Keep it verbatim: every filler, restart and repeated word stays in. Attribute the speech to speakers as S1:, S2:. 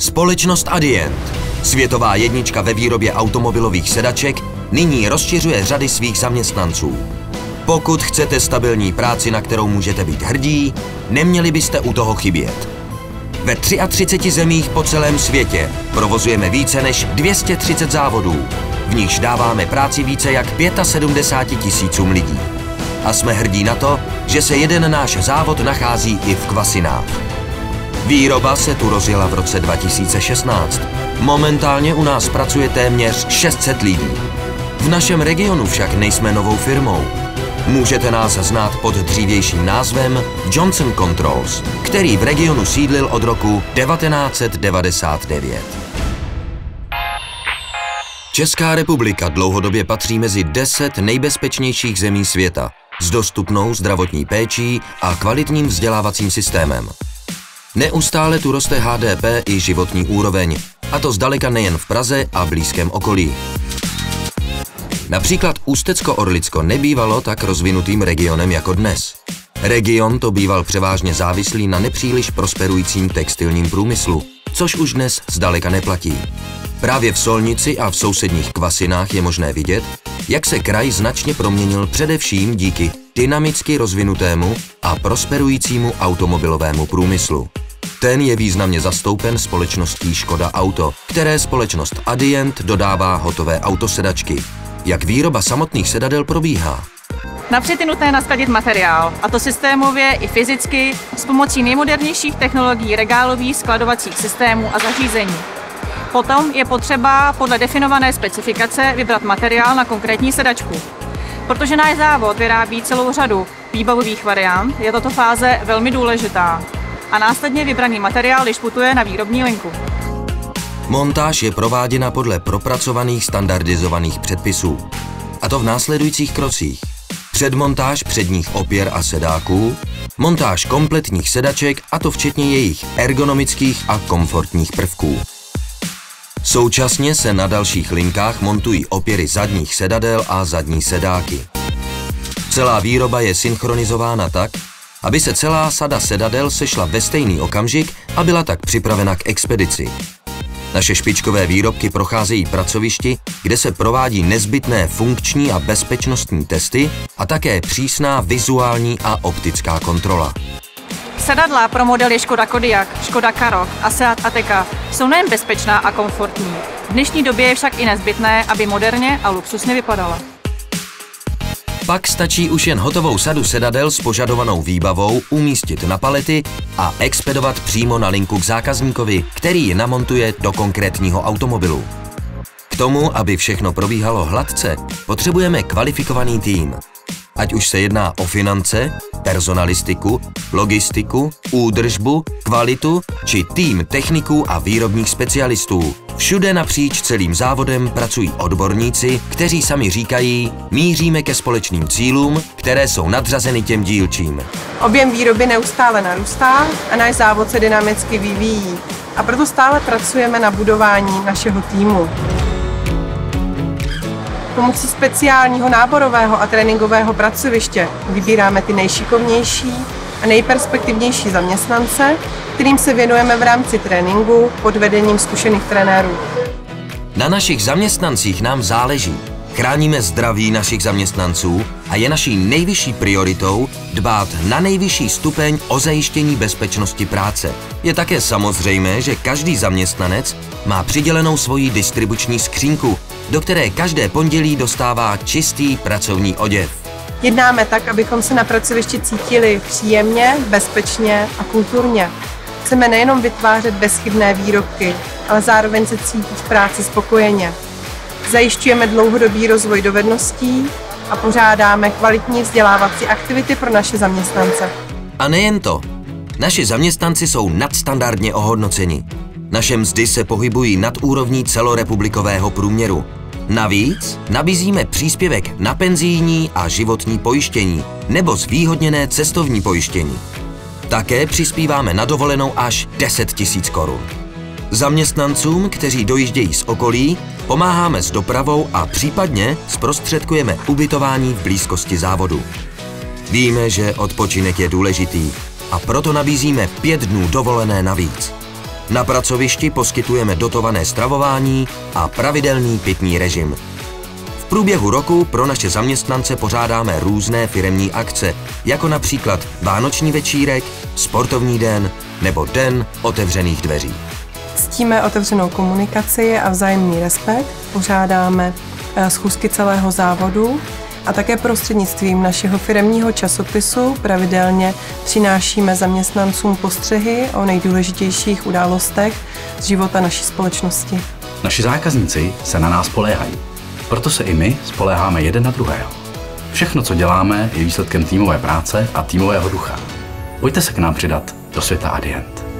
S1: Společnost Adient, světová jednička ve výrobě automobilových sedaček, nyní rozšiřuje řady svých zaměstnanců. Pokud chcete stabilní práci, na kterou můžete být hrdí, neměli byste u toho chybět. Ve třiadvaceti třech zemích po celém světě provozujeme více než dvě stě třicet závodů, v nichž dáváme práci více jak sedmdesáti pěti tisícům lidí. A jsme hrdí na to, že se jeden náš závod nachází i v Kvasinách. Výroba se tu rozjela v roce dva tisíce šestnáct. Momentálně u nás pracuje téměř šest set lidí. V našem regionu však nejsme novou firmou. Můžete nás znát pod dřívějším názvem Johnson Controls, který v regionu sídlil od roku devatenáct set devadesát devět. Česká republika dlouhodobě patří mezi deset nejbezpečnějších zemí světa s dostupnou zdravotní péčí a kvalitním vzdělávacím systémem. Neustále tu roste H D P i životní úroveň, a to zdaleka nejen v Praze a blízkém okolí. Například Ústecko-Orlicko nebývalo tak rozvinutým regionem jako dnes. Region to býval převážně závislý na nepříliš prosperujícím textilním průmyslu, což už dnes zdaleka neplatí. Právě v Solnici a v sousedních Kvasinách je možné vidět, jak se kraj značně proměnil především díky dynamicky rozvinutému a prosperujícímu automobilovému průmyslu. Ten je významně zastoupen společností Škoda Auto, které společnost Adient dodává hotové autosedačky. Jak výroba samotných sedadel probíhá?
S2: Napřed je nutné naskladit materiál, a to systémově i fyzicky, s pomocí nejmodernějších technologií regálových skladovacích systémů a zařízení. Potom je potřeba podle definované specifikace vybrat materiál na konkrétní sedačku. Protože náš závod vyrábí celou řadu výbavových variant, je tato fáze velmi důležitá. A následně vybraný materiál již putuje na výrobní linku.
S1: Montáž je prováděna podle propracovaných standardizovaných předpisů. A to v následujících krocích. Předmontáž předních opěr a sedáků, montáž kompletních sedaček, a to včetně jejich ergonomických a komfortních prvků. Současně se na dalších linkách montují opěry zadních sedadel a zadní sedáky. Celá výroba je synchronizována tak, aby se celá sada sedadel sešla ve stejný okamžik a byla tak připravena k expedici. Naše špičkové výrobky procházejí pracovišti, kde se provádí nezbytné funkční a bezpečnostní testy a také přísná vizuální a optická kontrola.
S2: Sedadla pro modely Škoda Kodiaq, Škoda Karoq a Seat Ateca jsou nejen bezpečná a komfortní. V dnešní době je však i nezbytné, aby moderně a luxusně vypadala.
S1: Pak stačí už jen hotovou sadu sedadel s požadovanou výbavou umístit na palety a expedovat přímo na linku k zákazníkovi, který ji namontuje do konkrétního automobilu. K tomu, aby všechno probíhalo hladce, potřebujeme kvalifikovaný tým. Ať už se jedná o finance, personalistiku, logistiku, údržbu, kvalitu či tým techniků a výrobních specialistů. Všude napříč celým závodem pracují odborníci, kteří sami říkají, míříme ke společným cílům, které jsou nadřazeny těm dílčím.
S3: Objem výroby neustále narůstá a náš závod se dynamicky vyvíjí. A proto stále pracujeme na budování našeho týmu. Pomocí speciálního náborového a tréninkového pracoviště vybíráme ty nejšikovnější a nejperspektivnější zaměstnance, kterým se věnujeme v rámci tréninku pod vedením zkušených trenérů.
S1: Na našich zaměstnancích nám záleží. Chráníme zdraví našich zaměstnanců a je naší nejvyšší prioritou dbát na nejvyšší stupeň o zajištění bezpečnosti práce. Je také samozřejmé, že každý zaměstnanec má přidělenou svoji distribuční skřínku, do které každé pondělí dostává čistý pracovní oděv.
S3: Jednáme tak, abychom se na pracovišti cítili příjemně, bezpečně a kulturně. Chceme nejenom vytvářet bezchybné výrobky, ale zároveň se cítit v práci spokojeně. Zajišťujeme dlouhodobý rozvoj dovedností a pořádáme kvalitní vzdělávací aktivity pro naše zaměstnance.
S1: A nejen to. Naši zaměstnanci jsou nadstandardně ohodnoceni. Naše mzdy se pohybují nad úrovní celorepublikového průměru. Navíc nabízíme příspěvek na penzijní a životní pojištění nebo zvýhodněné cestovní pojištění. Také přispíváme na dovolenou až deset tisíc korun. Zaměstnancům, kteří dojíždějí z okolí, pomáháme s dopravou a případně zprostředkujeme ubytování v blízkosti závodu. Víme, že odpočinek je důležitý a proto nabízíme pět dnů dovolené navíc. Na pracovišti poskytujeme dotované stravování a pravidelný pitný režim. V průběhu roku pro naše zaměstnance pořádáme různé firemní akce, jako například Vánoční večírek, sportovní den nebo Den otevřených dveří.
S3: Ctíme otevřenou komunikaci a vzájemný respekt, pořádáme schůzky celého závodu a také prostřednictvím našeho firemního časopisu pravidelně přinášíme zaměstnancům postřehy o nejdůležitějších událostech z života naší společnosti.
S4: Naši zákazníci se na nás spoléhají, proto se i my spoléháme jeden na druhého. Všechno, co děláme, je výsledkem týmové práce a týmového ducha. Pojďte se k nám přidat do světa Adient.